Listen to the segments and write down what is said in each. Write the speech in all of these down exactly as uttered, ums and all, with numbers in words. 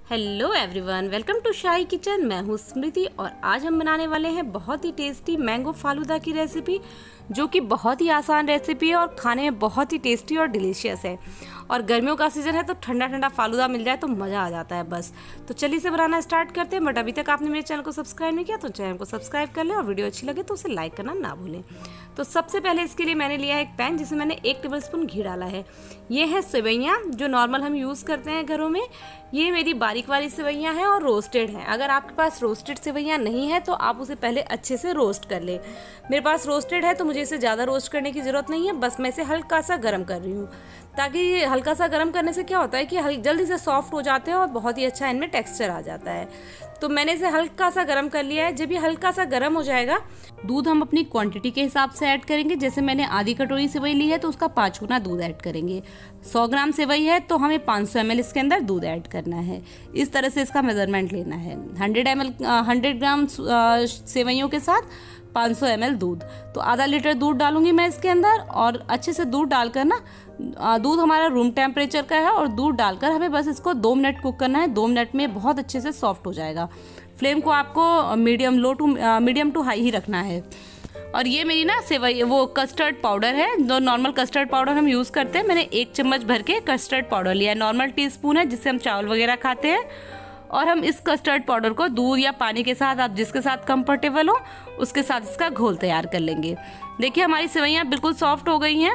Hello everyone, welcome to Shahi kitchen. मैं हूँ स्मृति और आज हम बनाने वाले हैं बहुत ही टेस्टी मैंगो फालूदा की रेसिपी, जो कि बहुत ही आसान रेसिपी है और खाने में बहुत ही टेस्टी और डिलीशियस है। और गर्मियों का सीज़न है तो ठंडा ठंडा फालूदा मिल जाए तो मज़ा आ जाता है बस। तो चलिए इसे बनाना स्टार्ट करते हैं। बट अभी तक आपने मेरे चैनल को सब्सक्राइब नहीं किया तो चैनल को सब्सक्राइब कर लें और वीडियो अच्छी लगे तो उसे लाइक करना ना भूलें। तो सबसे पहले इसके लिए मैंने लिया है एक पैन जिसमें मैंने एक टेबल स्पून घी डाला है। ये है सेवइयाँ जो नॉर्मल हम यूज़ करते हैं घरों में। ये मेरी बारीक वाली सेवइयाँ हैं और रोस्टेड हैं। अगर आपके पास रोस्टेड सेवइयाँ नहीं है तो आप उसे पहले अच्छे से रोस्ट कर ले। मेरे पास रोस्टेड है तो मुझे इसे ज़्यादा रोस्ट करने की ज़रूरत नहीं है, बस मैं इसे हल्का सा गर्म कर रही हूँ, ताकि हल्का सा गर्म करने से क्या होता है कि जल्दी से सॉफ्ट हो जाते हैं और बहुत ही अच्छा इनमें टेक्सचर आ जाता है। तो मैंने इसे हल्का सा गर्म कर लिया है। जब ये हल्का सा गर्म हो जाएगा, दूध हम अपनी क्वांटिटी के हिसाब से ऐड करेंगे। जैसे मैंने आधी कटोरी सेवई ली है तो उसका पाँच गुना दूध ऐड करेंगे। सौ ग्राम सेवई है तो हमें पाँच सौ एम एल इसके अंदर दूध ऐड करना है। इस तरह से इसका मेजरमेंट लेना है। Hundred M L hundred gram सेवइयों के साथ पाँच सौ एम एल दूध, तो आधा लीटर दूध डालूंगी मैं इसके अंदर। और अच्छे से दूध डालकर ना, दूध हमारा रूम टेम्परेचर का है और दूध डालकर हमें बस इसको दो मिनट कुक करना है। दो मिनट में बहुत अच्छे से सॉफ्ट हो जाएगा। फ्लेम को आपको medium low to medium to high ही रखना है। और ये मेरी ना सेवई वो कस्टर्ड पाउडर है, जो नॉर्मल कस्टर्ड पाउडर हम यूज़ करते हैं। मैंने एक चम्मच भर के कस्टर्ड पाउडर लिया है। नॉर्मल टी स्पून है जिससे हम चावल वगैरह खाते हैं। और हम इस कस्टर्ड पाउडर को दूध या पानी के साथ, आप जिसके साथ कंफर्टेबल हो उसके साथ इसका घोल तैयार कर लेंगे। देखिए हमारी सेवइयाँ बिल्कुल सॉफ्ट हो गई हैं।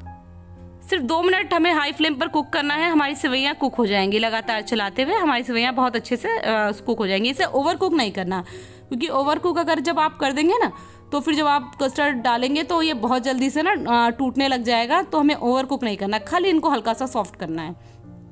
सिर्फ दो मिनट हमें हाई फ्लेम पर कुक करना है। हमारी सेवइयाँ कुक हो जाएंगी। लगातार चलाते हुए हमारी सेवइयाँ बहुत अच्छे से कुक हो जाएंगी। इसे ओवर कुक नहीं करना, क्योंकि ओवर कुक अगर जब आप कर देंगे ना तो फिर जब आप कस्टर्ड डालेंगे तो ये बहुत जल्दी से ना टूटने लग जाएगा। तो हमें ओवर कुक नहीं करना, खाली इनको हल्का सा सॉफ्ट करना है।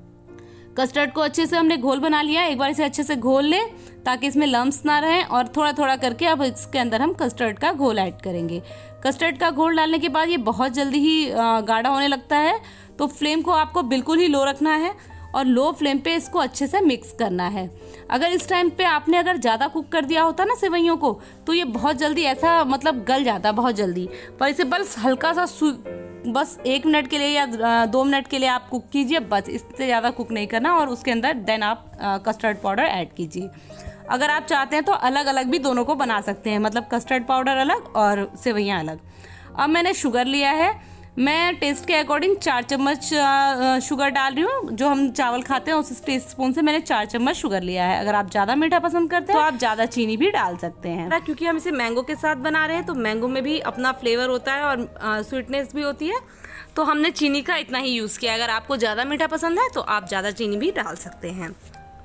कस्टर्ड को अच्छे से हमने घोल बना लिया। एक बार इसे अच्छे से घोल लें ताकि इसमें लम्स ना रहें। और थोड़ा थोड़ा करके अब इसके अंदर हम कस्टर्ड का घोल ऐड करेंगे। कस्टर्ड का घोल डालने के बाद ये बहुत जल्दी ही गाढ़ा होने लगता है, तो फ्लेम को आपको बिल्कुल ही लो रखना है और लो फ्लेम पे इसको अच्छे से मिक्स करना है। अगर इस टाइम पे आपने अगर ज़्यादा कुक कर दिया होता ना सेवइयों को, तो ये बहुत जल्दी ऐसा मतलब गल जाता बहुत जल्दी। पर इसे बस हल्का सा बस एक मिनट के लिए या दो मिनट के लिए आप कुक कीजिए, बस इससे ज़्यादा कुक नहीं करना। और उसके अंदर देन आप कस्टर्ड पाउडर ऐड कीजिए। अगर आप चाहते हैं तो अलग अलग भी दोनों को बना सकते हैं, मतलब कस्टर्ड पाउडर अलग और सेवइयाँ अलग। अब मैंने शुगर लिया है। मैं टेस्ट के अकॉर्डिंग चार चम्मच शुगर डाल रही हूँ। जो हम चावल खाते हैं उस टेस्ट स्पून से मैंने चार चम्मच शुगर लिया है। अगर आप ज़्यादा मीठा पसंद करते हैं तो आप ज़्यादा चीनी भी डाल सकते हैं, क्योंकि हम इसे मैंगो के साथ बना रहे हैं तो मैंगो में भी अपना फ्लेवर होता है और स्वीटनेस भी होती है। तो हमने चीनी का इतना ही यूज़ किया। अगर आपको ज़्यादा मीठा पसंद है तो आप ज़्यादा चीनी भी डाल सकते हैं।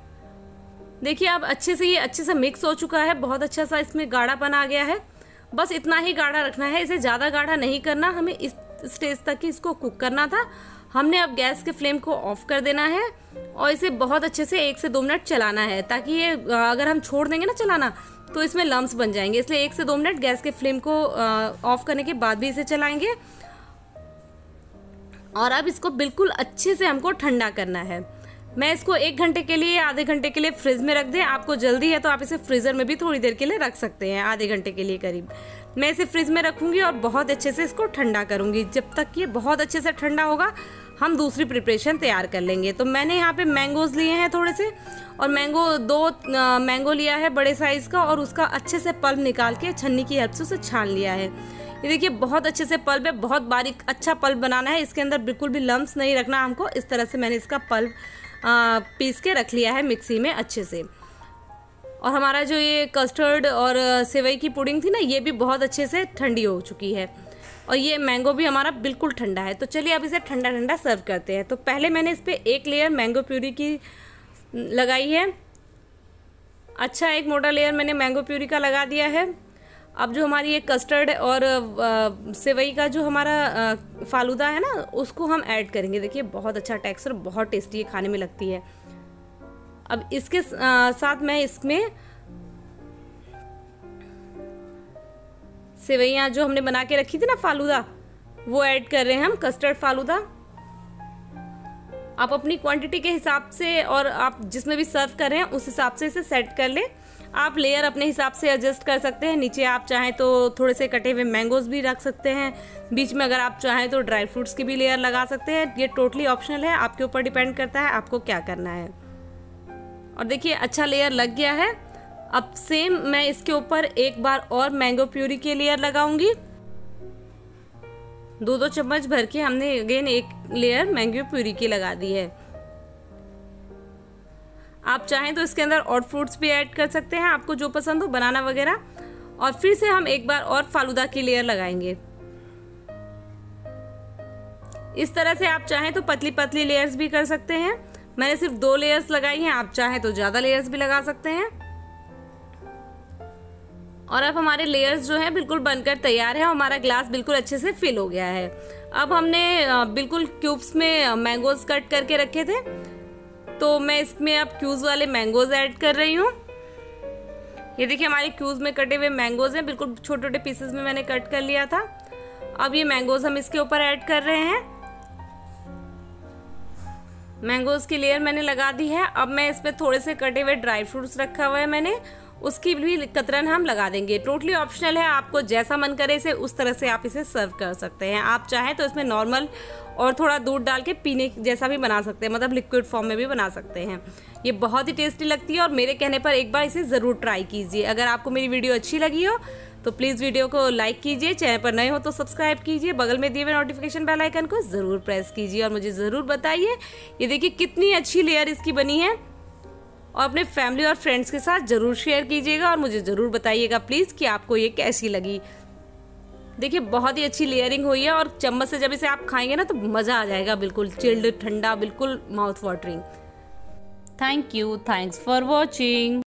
देखिए अब अच्छे से ये अच्छे से मिक्स हो चुका है। बहुत अच्छा सा इसमें गाढ़ापन आ गया है। बस इतना ही गाढ़ा रखना है, इसे ज़्यादा गाढ़ा नहीं करना। हमें इस स्टेज तक ही इसको कुक करना था। हमने अब गैस के फ्लेम को ऑफ कर देना है और इसे बहुत अच्छे से एक से दो मिनट चलाना है, ताकि ये अगर हम छोड़ देंगे ना चलाना तो इसमें लम्स बन जाएंगे। इसलिए एक से दो मिनट गैस के फ्लेम को ऑफ करने के बाद भी इसे चलाएंगे। और अब इसको बिल्कुल अच्छे से हमको ठंडा करना है। मैं इसको एक घंटे के लिए आधे घंटे के लिए फ्रिज में रख दें। आपको जल्दी है तो आप इसे फ्रीज़र में भी थोड़ी देर के लिए रख सकते हैं, आधे घंटे के लिए करीब। मैं इसे फ्रिज में रखूँगी और बहुत अच्छे से इसको ठंडा करूँगी। जब तक ये बहुत अच्छे से ठंडा होगा हम दूसरी प्रिपरेशन तैयार कर लेंगे। तो मैंने यहाँ पे मैंगोज़ लिए हैं थोड़े से, और मैंगो दो आ, मैंगो लिया है बड़े साइज़ का, और उसका अच्छे से पल्प निकाल के छन्नी की हेल्प से उसे छान लिया है। ये देखिए बहुत अच्छे से पल्प है, बहुत बारीक अच्छा पल्प बनाना है। इसके अंदर बिल्कुल भी लम्स नहीं रखना हमको। इस तरह से मैंने इसका पल्प आ, पीस के रख लिया है मिक्सी में अच्छे से। और हमारा जो ये कस्टर्ड और सेवई की पुडिंग थी ना, ये भी बहुत अच्छे से ठंडी हो चुकी है। और ये मैंगो भी हमारा बिल्कुल ठंडा है। तो चलिए अब इसे ठंडा ठंडा सर्व करते हैं। तो पहले मैंने इस पर एक लेयर मैंगो प्यूरी की लगाई है। अच्छा एक मोटा लेयर मैंने मैंगो प्यूरी का लगा दिया है। अब जो हमारी ये कस्टर्ड और सेवई का जो हमारा फालूदा है ना, उसको हम ऐड करेंगे। देखिए बहुत अच्छा टेक्सचर, बहुत टेस्टी खाने में लगती है। अब इसके साथ मैं इसमें सेवइयाँ जो हमने बना के रखी थी ना फालूदा, वो ऐड कर रहे हैं हम, कस्टर्ड फालूदा। आप अपनी क्वांटिटी के हिसाब से और आप जिसमें भी सर्व कर रहे हैं उस हिसाब से इसे सेट कर लें। आप लेयर अपने हिसाब से एडजस्ट कर सकते हैं। नीचे आप चाहें तो थोड़े से कटे हुए मैंगोज़ भी रख सकते हैं। बीच में अगर आप चाहें तो ड्राई फ्रूट्स की भी लेयर लगा सकते हैं। ये टोटली ऑप्शनल है, आपके ऊपर डिपेंड करता है आपको क्या करना है। और देखिए अच्छा लेयर लग गया है। अब सेम मैं इसके ऊपर एक बार और मैंगो प्यूरी की लेयर लगाऊंगी। दो दो चम्मच भर के हमने अगेन एक लेयर मैंगो प्यूरी की लगा दी है। आप चाहें तो इसके अंदर और फ्रूट्स भी ऐड कर सकते हैं, आपको जो पसंद हो, बनाना वगैरह। और फिर से हम एक बार और फालूदा की लेयर लगाएंगे। इस तरह से आप चाहें तो पतली पतली लेयर्स भी कर सकते हैं। मैंने सिर्फ दो लेयर्स लगाई हैं, आप चाहें तो ज्यादा लेयर्स भी लगा सकते हैं। और अब हमारे लेयर्स जो हैं बिल्कुल बनकर तैयार है। हमारा ग्लास बिल्कुल अच्छे से फिल हो गया है। अब हमने बिल्कुल क्यूब्स में मैंगोज कट करके रखे थे, तो मैं इसमें अब क्यूब्स वाले मैंगोज ऐड कर रही हूँ। ये देखिए हमारे क्यूब्स में कटे हुए मैंगोज हैं, बिल्कुल छोटे छोटे पीसेस में मैंने कट कर लिया था। अब ये मैंगोज हम इसके ऊपर ऐड कर रहे हैं। मैंगोज की लेयर मैंने लगा दी है। अब मैं इसमें थोड़े से कटे हुए ड्राई फ्रूट्स रखा हुआ है मैंने, उसकी भी कतरन हम लगा देंगे। टोटली ऑप्शनल है, आपको जैसा मन करे इसे उस तरह से आप इसे सर्व कर सकते हैं। आप चाहें तो इसमें नॉर्मल और थोड़ा दूध डाल के पीने जैसा भी बना सकते हैं, मतलब लिक्विड फॉर्म में भी बना सकते हैं। ये बहुत ही टेस्टी लगती है और मेरे कहने पर एक बार इसे ज़रूर ट्राई कीजिए। अगर आपको मेरी वीडियो अच्छी लगी हो तो प्लीज़ वीडियो को लाइक कीजिए, चैनल पर नए हो तो सब्सक्राइब कीजिए, बगल में दिए हुए नोटिफिकेशन बेल आइकन को ज़रूर प्रेस कीजिए और मुझे ज़रूर बताइए ये देखिए कितनी अच्छी लेयर इसकी बनी है। और अपने फैमिली और फ्रेंड्स के साथ ज़रूर शेयर कीजिएगा और मुझे ज़रूर बताइएगा प्लीज़ कि आपको ये कैसी लगी। देखिए बहुत ही अच्छी लेयरिंग हुई है और चम्मच से जब इसे आप खाएंगे ना तो मज़ा आ जाएगा, बिल्कुल चिल्ड ठंडा, बिल्कुल mouth watering. Thank you, thanks for watching.